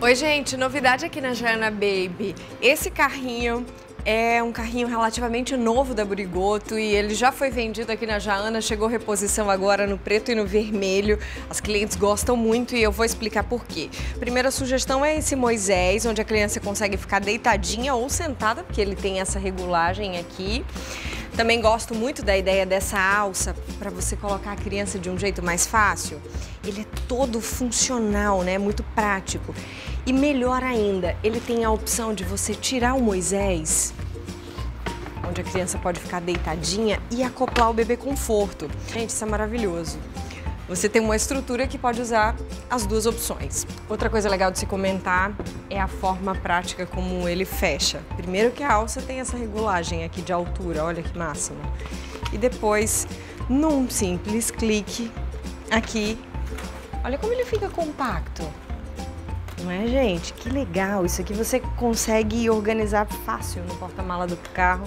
Oi, gente, novidade aqui na Jana Baby. Esse carrinho é um carrinho relativamente novo da Burigoto e ele já foi vendido aqui na Jana, chegou reposição agora no preto e no vermelho. As clientes gostam muito e eu vou explicar por quê. Primeira sugestão é esse Moisés, onde a criança consegue ficar deitadinha ou sentada, porque ele tem essa regulagem aqui. Também gosto muito da ideia dessa alça para você colocar a criança de um jeito mais fácil. Ele é todo funcional, né? Muito prático. E melhor ainda, ele tem a opção de você tirar o Moisés, onde a criança pode ficar deitadinha, e acoplar o bebê conforto. Gente, isso é maravilhoso. Você tem uma estrutura que pode usar as duas opções. Outra coisa legal de se comentar é a forma prática como ele fecha. Primeiro que a alça tem essa regulagem aqui de altura, olha que máximo. E depois, num simples clique aqui, olha como ele fica compacto. Não é, gente? Que legal! Isso aqui você consegue organizar fácil no porta-mala do carro.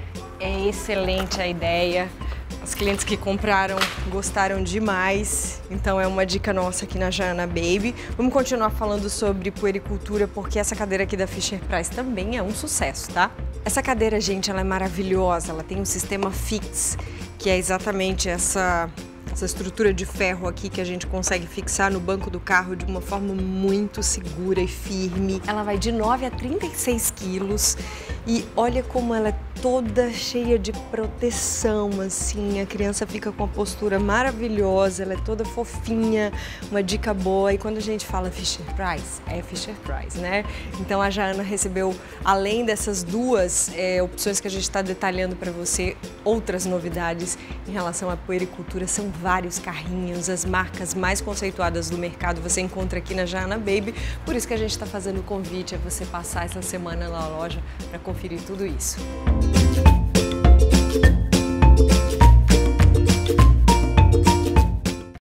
É excelente a ideia. As clientes que compraram gostaram demais, então é uma dica nossa aqui na Jana Baby. Vamos continuar falando sobre puericultura, porque essa cadeira aqui da Fisher-Price também é um sucesso, tá? Essa cadeira, gente, ela é maravilhosa, ela tem um sistema fix, que é exatamente essa estrutura de ferro aqui que a gente consegue fixar no banco do carro de uma forma muito segura e firme. Ela vai de 9 a 36 quilos e olha como ela é toda cheia de proteção, assim, a criança fica com a postura maravilhosa, ela é toda fofinha, uma dica boa. E quando a gente fala Fisher-Price, é Fisher-Price, né? Então a Jana recebeu, além dessas duas opções que a gente está detalhando para você, outras novidades em relação à puericultura. São vários carrinhos, as marcas mais conceituadas do mercado você encontra aqui na Jana Baby, por isso que a gente está fazendo o convite a você passar essa semana na loja para conferir tudo isso.